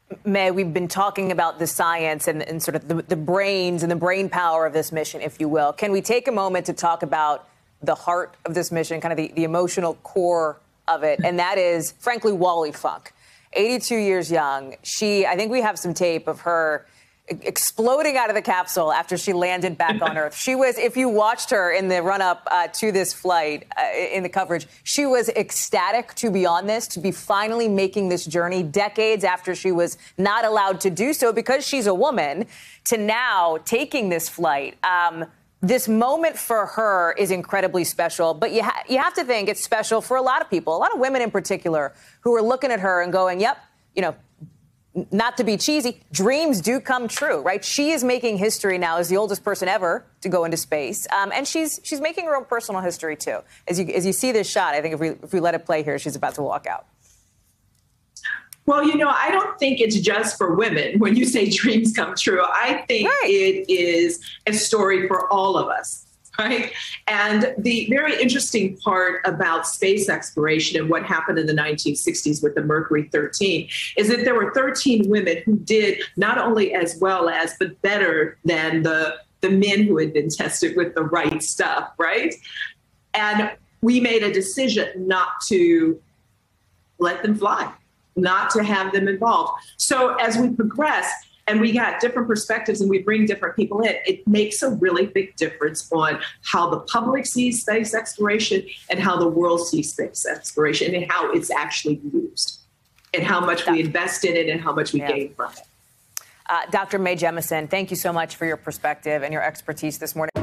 Mae, we've been talking about the science and sort of the brains and the brain power of this mission, if you will. Can we take a moment to talk about the heart of this mission, kind of the emotional core of it? And that is, frankly, Wally Funk, 82 years young. I think we have some tape of her exploding out of the capsule after she landed back on Earth. She was, if you watched her in the run-up to this flight, in the coverage, she was ecstatic to be on this, to be finally making this journey decades after she was not allowed to do so because she's a woman, to now taking this flight. This moment for her is incredibly special, but you have to think it's special for a lot of people, a lot of women in particular, who are looking at her and going, yep, you know, not to be cheesy, dreams do come true, right? She is making history now as the oldest person ever to go into space. And she's making her own personal history, too. As you see this shot, I think if we let it play here, she's about to walk out. Well, you know, I don't think it's just for women when you say dreams come true. I think it is a story for all of us. Right. And the very interesting part about space exploration and what happened in the 1960s with the Mercury 13 is that there were 13 women who did not only as well as, but better than the men who had been tested with the right stuff. Right. And we made a decision not to let them fly, not to have them involved. So as we progress, and we got different perspectives and we bring different people in, it makes a really big difference on how the public sees space exploration and how the world sees space exploration and how it's actually used and how much we invest in it and how much we gain from it. Dr. Mae Jemison, thank you so much for your perspective and your expertise this morning.